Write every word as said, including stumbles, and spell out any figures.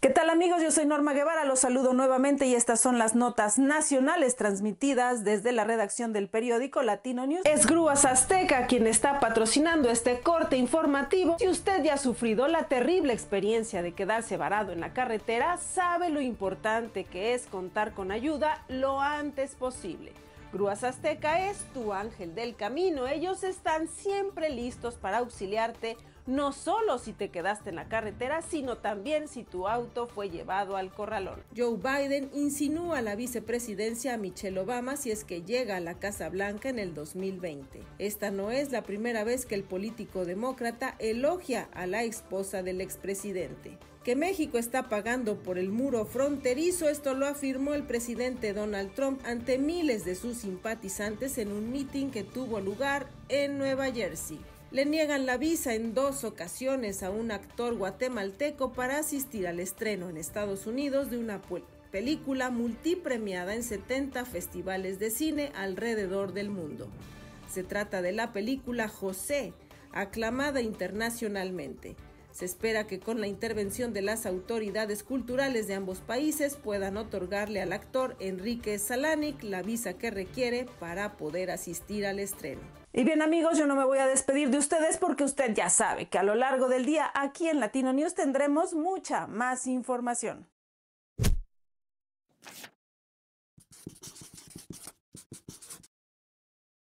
¿Qué tal amigos? Yo soy Norma Guevara, los saludo nuevamente y estas son las notas nacionales transmitidas desde la redacción del periódico Latino News. Es Grúas Azteca quien está patrocinando este corte informativo. Si usted ya ha sufrido la terrible experiencia de quedarse varado en la carretera, sabe lo importante que es contar con ayuda lo antes posible. Grúas Azteca es tu ángel del camino. Ellos están siempre listos para auxiliarte, no solo si te quedaste en la carretera, sino también si tu auto fue llevado al corralón. Joe Biden insinúa a la vicepresidencia a Michelle Obama si es que llega a la Casa Blanca en el dos mil veinte. Esta no es la primera vez que el político demócrata elogia a la esposa del expresidente. Que México está pagando por el muro fronterizo, esto lo afirmó el presidente Donald Trump ante miles de sus simpatizantes en un mitin que tuvo lugar en Nueva Jersey. Le niegan la visa en dos ocasiones a un actor guatemalteco para asistir al estreno en Estados Unidos de una película multipremiada en setenta festivales de cine alrededor del mundo. Se trata de la película José, aclamada internacionalmente. Se espera que con la intervención de las autoridades culturales de ambos países puedan otorgarle al actor Enrique Salanic la visa que requiere para poder asistir al estreno. Y bien amigos, yo no me voy a despedir de ustedes porque usted ya sabe que a lo largo del día aquí en Latino News tendremos mucha más información.